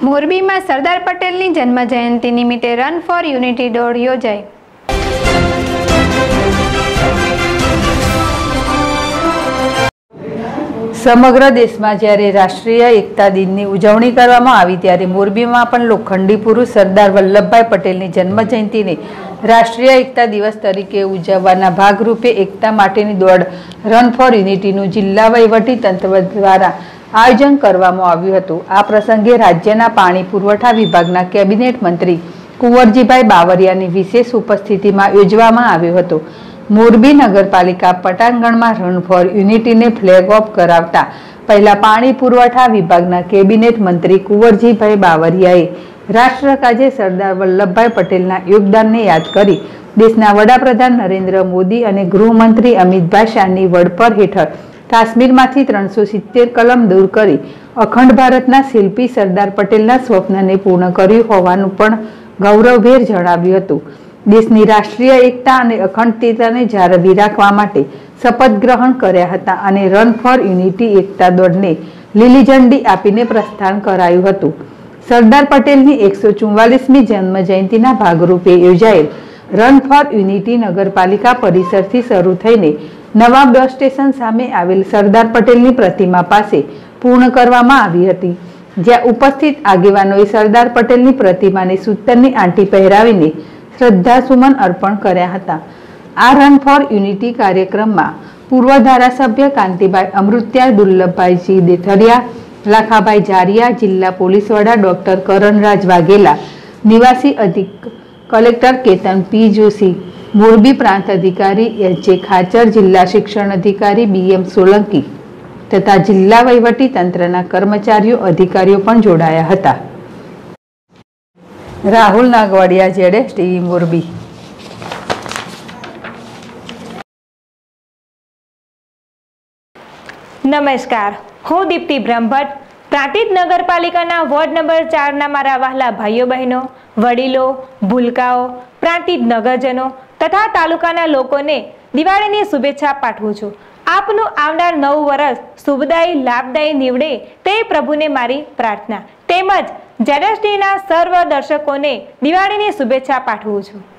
મોરબીમાં સરદાર પટેલની જન્મજયંતિ નિમિત્તે રન ફોર યુનિટી દોડ યોજાઈ। સમગ્ર દેશમાં જ્યારે રાષ્ટ્રીય એકતા દિનની ઉજવણી કરવામાં આવી ત્યારે મોરબીમાં પણ લોખંડી પુરુષ સરદાર વલ્લભભાઈ પટેલની જન્મજયંતિને રાષ્ટ્રીય એકતા દિવસ તરીકે ઉજવવાના ભાગરૂપે એકતા માટેની દોડ રન ફોર યુનિટીનું જિલ્લા વહીવટી તંત્ર દ્વારા આયોજન કરવામાં આવ્યું હતું। આ પ્રસંગે રાજ્યના પાણી પુરવઠા વિભાગના કેબિનેટ મંત્રી કુંવરજીભાઈ બાવરિયાની વિશેષ ઉપસ્થિતિમાં યોજવામાં આવ્યો હતો। મોરબી નગરપાલિકા પટાંગણમાં રન ફોર યુનિટીને ફ્લેગ ઓફ કરાવતા પહેલા પાણી પુરવઠા વિભાગના કેબિનેટ મંત્રી કુંવરજીભાઈ બાવરિયાએ રાષ્ટ્રકાજે સરદાર વલ્લભભાઈ પટેલના યોગદાનને યાદ કરી દેશના વડાપ્રધાન નરેન્દ્ર મોદી અને ગૃહમંત્રી અમિતભાઈ શાહની વડપણ હેઠળ કાશ્મીરમાંથી 370 કલમ દૂર કરી અખંડ ભારતના શિલ્પી સરદાર પટેલના સ્વપ્નને પૂર્ણ કર્યું હોવાનું પણ ગૌરવભેર જણાવ્યું હતું। દેશની રાષ્ટ્રીય એકતા અને અખંડતાને જાળવી રાખવા માટે શપથ ગ્રહણ કર્યા હતા અને રન ફોર યુનિટી એકતા દોડને લીલી ઝંડી આપીને પ્રસ્થાન કરાયું હતું। સરદાર પટેલની 144મી જન્મજયંતિના ભાગરૂપે યોજાયેલ રન ફોર યુનિટી નગરપાલિકા પરિસરથી શરૂ થઈને નવા બસ સ્ટેશન સામે આવેલ સરદાર પટેલની પ્રતિમા પાસે પૂર્ણ કરવામાં આવી હતી, જ્યાં ઉપસ્થિત આગેવાનોએ સરદાર પટેલની પ્રતિમાને સૂતરની આંટી પહેરાવીને શ્રદ્ધાસુમન અર્પણ કર્યા હતા। આ રન ફોર યુનિટી કાર્યક્રમમાં પૂર્વ ધારાસભ્ય કાંતિભાઈ અમૃત્યા, દુર્લભભાઈ દેથરિયા, લાખાભાઈ જારિયા, જિલ્લા પોલીસ વડા ડોક્ટર કરણરાજ વાઘેલા, નિવાસી કલેક્ટર કેતન પી જોશી, મોરબી પ્રાંત અધિકારી એચ.જે. ખાચર, જિલ્લા શિક્ષણ અધિકારી બી.એમ. સોલંકી તથા જિલ્લા વહીવટી તંત્રના કર્મચારીઓ અધિકારીઓ પણ જોડાયા હતા। રાહુલ નાગવાડિયા, જેડેશ ટીવી, મોરબી। નમસ્કાર, હું દીપ્તિ બ્રહ્મભટ્ટ। પ્રાંતિજ નગરપાલિકાના વોર્ડ નંબર 4ના મારા વહાલા ભાઈઓ બહેનો, વડીલો, ભૂલકાઓ, પ્રાંતિજ નગરજનો તથા તાલુકાના લોકોને દિવાળીની શુભેચ્છા પાઠવું છું। આપનું આવનાર નવું વર્ષ શુભદાયી, લાભદાયી નીવડે તે પ્રભુને મારી પ્રાર્થના। તેમજ જેડેશટીના સર્વ દર્શકોને દિવાળીની શુભેચ્છા પાઠવું છું।